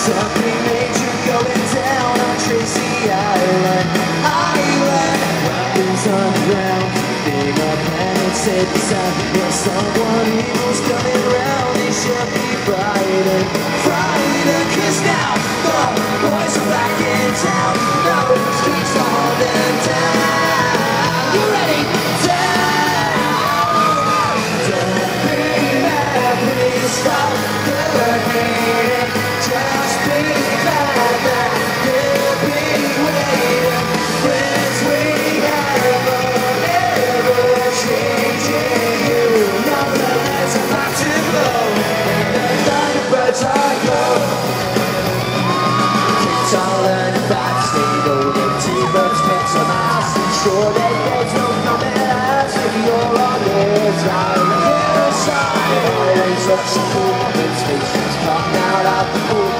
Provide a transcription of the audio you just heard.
Something major going down on Tracy Island. Weapons underground, keeping our planet safe and sound. When someone evil's coming round, they should be frightened. Frightened, 'cause now the boys are back in town. No streets to hold them down. You ready? Down. Don't be mad, please stop the hating. Just be glad that we'll be waiting. Friends we have are never changing you. Now the lights are about to glow, and the thunderbirds are low. Kids all learn about to stay golden. T-birds, pets on ice, and sure that there's no coming out if you're on this island. Hillside, always looks so cool. When spaceships come out of the pool.